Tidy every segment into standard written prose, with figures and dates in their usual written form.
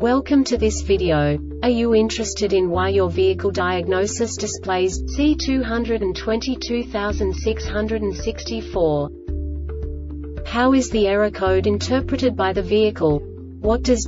Welcome to this video. Are you interested in why your vehicle diagnosis displays C222664? How is the error code interpreted by the vehicle? What does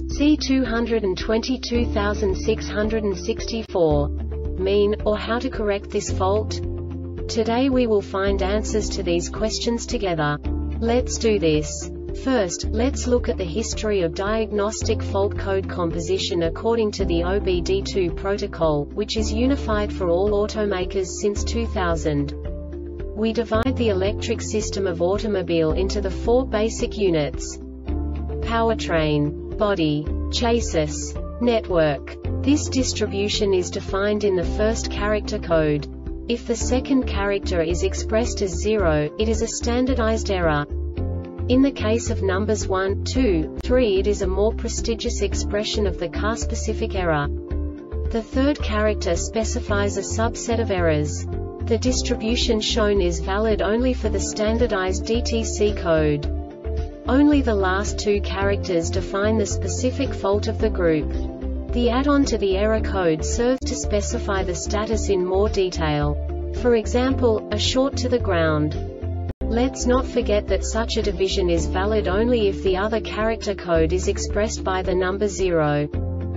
C222664 mean, or how to correct this fault? Today we will find answers to these questions together. Let's do this. First, let's look at the history of diagnostic fault code composition according to the OBD2 protocol, which is unified for all automakers since 2000. We divide the electric system of automobile into the four basic units: powertrain, body, chassis, network. This distribution is defined in the first character code. If the second character is expressed as 0, it is a standardized error. In the case of numbers 1, 2, 3, it is a more prestigious expression of the car-specific error. The third character specifies a subset of errors. The distribution shown is valid only for the standardized DTC code. Only the last two characters define the specific fault of the group. The add-on to the error code serves to specify the status in more detail. For example, a short to the ground. Let's not forget that such a division is valid only if the other character code is expressed by the number 0.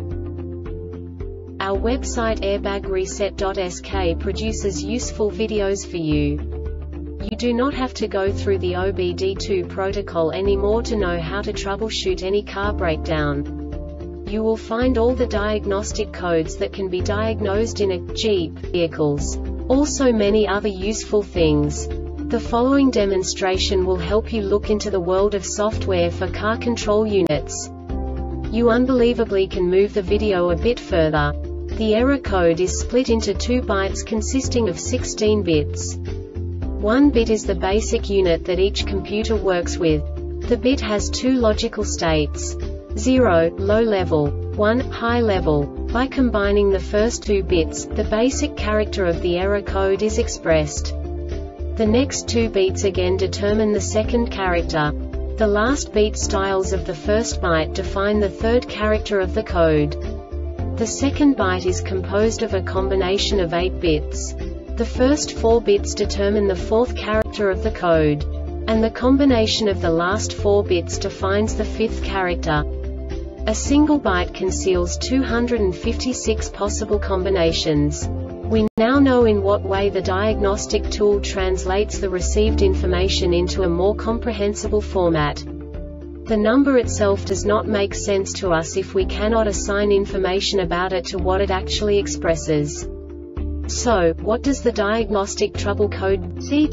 Our website airbagreset.sk produces useful videos for you. You do not have to go through the OBD2 protocol anymore to know how to troubleshoot any car breakdown. You will find all the diagnostic codes that can be diagnosed in a Jeep vehicles. Also many other useful things. The following demonstration will help you look into the world of software for car control units. You unbelievably can move the video a bit further. The error code is split into 2 bytes consisting of 16 bits. 1 bit is the basic unit that each computer works with. The bit has 2 logical states: 0, low level, 1, high level. By combining the first 2 bits, the basic character of the error code is expressed. The next 2 beats again determine the second character. The last beat styles of the first byte define the third character of the code. The second byte is composed of a combination of 8 bits. The first 4 bits determine the fourth character of the code. And the combination of the last 4 bits defines the fifth character. A single byte conceals 256 possible combinations. We now know in what way the diagnostic tool translates the received information into a more comprehensible format. The number itself does not make sense to us if we cannot assign information about it to what it actually expresses. So, what does the diagnostic trouble code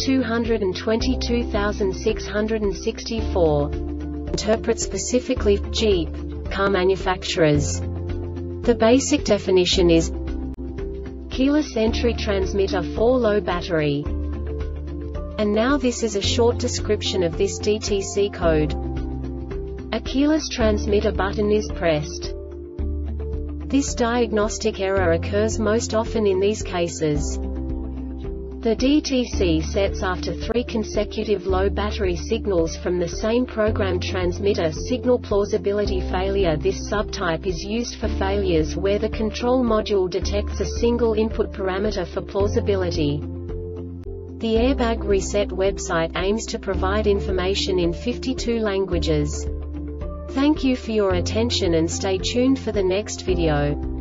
C222664 interpret specifically for Jeep car manufacturers? The basic definition is keyless entry transmitter for low battery. And now this is a short description of this DTC code. A keyless transmitter button is pressed. This diagnostic error occurs most often in these cases. The DTC sets after 3 consecutive low battery signals from the same program transmitter signal plausibility failure. This subtype is used for failures where the control module detects a single input parameter for plausibility. The Airbag Reset website aims to provide information in 52 languages. Thank you for your attention and stay tuned for the next video.